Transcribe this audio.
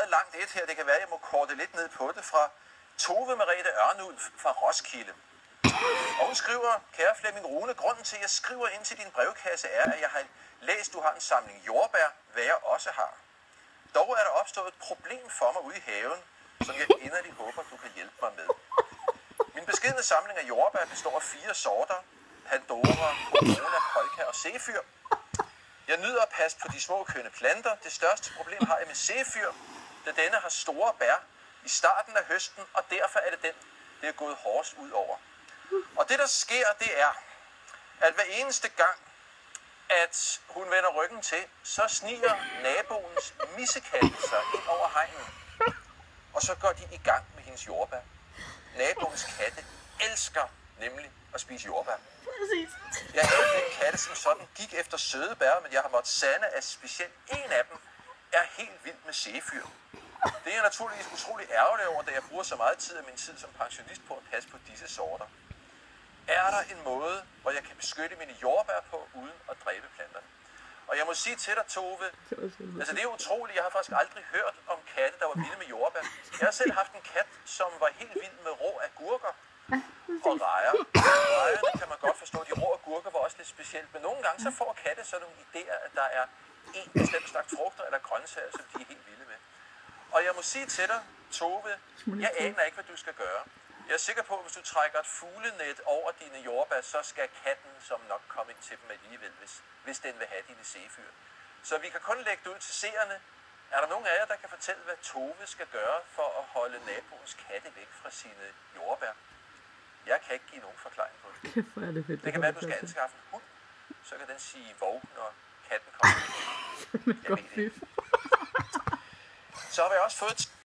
meget langt et her. Det kan være, at jeg må korte lidt ned på det fra Tove Merete Ørnulf fra Roskilde. Og hun skriver, kære Flemming Rune, grunden til, at jeg skriver ind til din brevkasse er, at jeg har læst, du har en samling jordbær, hvad jeg også har. Dog er der opstået et problem for mig ude i haven, som jeg inderligt håber, du kan hjælpe mig med. Min beskedne samling af jordbær består af 4 sorter. Pandora, Corona, Polka og Zephyr. Jeg nyder at passe på de små kønne planter. Det største problem har jeg med Zephyr, da denne har store bær i starten af høsten, og derfor er det er gået hårdest ud over. Og det der sker, det er, at hver eneste gang, at hun vender ryggen til, så sniger naboens missekatte sig ind over hegnet. Og så går de i gang med hendes jordbær. Naboens katte elsker nemlig at spise jordbær. Præcis. Jeg havde den katte som sådan gik efter søde bær, men jeg har måttet sande, at specielt en af dem er helt vild med Zephyr. Det er jeg naturligvis utrolig ærgerlig over, da jeg bruger så meget tid af min tid som pensionist på at passe på disse sorter. Er der en måde, hvor jeg kan beskytte mine jordbær på, uden at dræbe planterne? Og jeg må sige til dig, Tove, altså det er utroligt, jeg har faktisk aldrig hørt om katte, der var vilde med jordbær. Jeg har selv haft en kat, som var helt vild med rå agurker og rejer. Rejerne kan man godt forstå, de rå agurker var også lidt specielt, men nogle gange så får katte sådan nogle idéer, at der er en bestemt slags frugter eller grøntsager, som de er helt vilde med. Og jeg må sige til dig, Tove, jeg aner ikke, hvad du skal gøre. Jeg er sikker på, at hvis du trækker et fuglenet over dine jordbær, så skal katten som nok komme ind til dem alligevel, hvis den vil have dine Zephyr. Så vi kan kun lægge det ud til seerne. Er der nogen af jer, der kan fortælle, hvad Tove skal gøre for at holde naboens katte væk fra sine jordbær? Jeg kan ikke give nogen forklaring på det. Det kan være, at du skal anskaffe en hund. Så kan den sige vov, når katten kommer. Jeg ved det. Så har vi også fået